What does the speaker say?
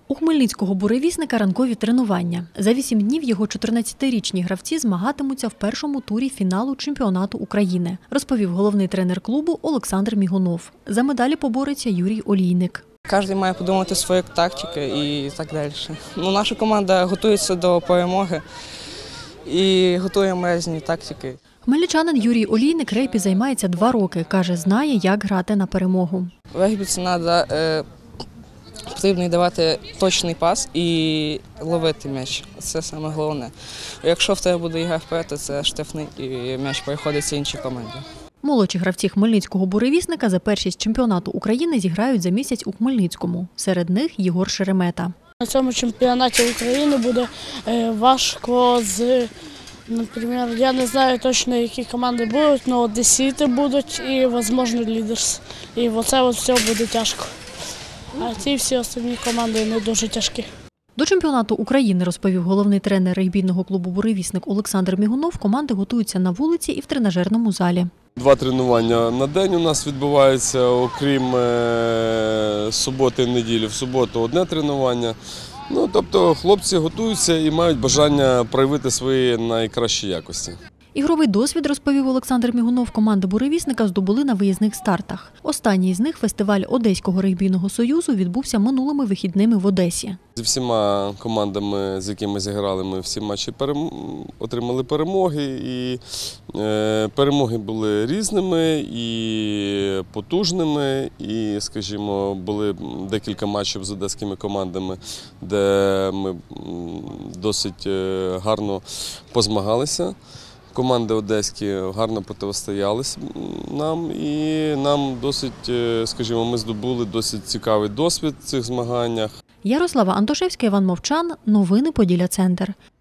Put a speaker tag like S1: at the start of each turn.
S1: У хмельницького буревісника ранкові тренування. За 8 днів його 14-річні гравці змагатимуться в першому турі фіналу чемпіонату України, розповів головний тренер клубу Олександр Мігунов. За медалі побореться Юрій Олійник.
S2: Кожен має подумати свою тактику і так далі. Наша команда готується до перемоги і готуємо різні тактики.
S1: Хмельничанин Юрій Олійник регбі займається 2 роки. Каже, знає, як грати на перемогу.
S2: Регбі це потрібно давати точний пас і ловити м'яч. Це саме головне. Якщо в тебе буде гра вперед, то це штрафний і м'яч переходить іншій команді.
S1: Молодші гравці хмельницького буревісника за першість чемпіонату України зіграють за місяць у Хмельницькому. Серед них Єгор Шеремета.
S3: На цьому чемпіонаті України буде важко наприклад, я не знаю точно, які команди будуть, але Одесіти будуть і, можливо, Лідерс. І оце все буде тяжко. А ті всі остальні команди не дуже тяжкі.
S1: До чемпіонату України, розповів головний тренер регбійного клубу «Буревісник» Олександр Мігунов, команди готуються на вулиці і в тренажерному залі.
S4: 2 тренування на день у нас відбуваються, окрім суботи і неділі. В суботу 1 тренування. Тобто хлопці готуються і мають бажання проявити свої найкращі якості.
S1: Ігровий досвід, розповів Олександр Мігунов, команди «Буревісника» здобули на виїзних стартах. Останній з них, фестиваль Одеського регбійного союзу, відбувся минулими вихідними в Одесі.
S4: Зі всіма командами, з якими зіграли, ми всі матчі отримали перемоги. І перемоги були різними і потужними. І, скажімо, були декілька матчів з одеськими командами, де ми досить гарно позмагалися. Команди одеські гарно протистоялися нам і нам досить, скажімо, ми здобули досить цікавий досвід в цих змаганнях.
S1: Ярослава Антошевська, Іван Мовчан. Новини Поділля Центр.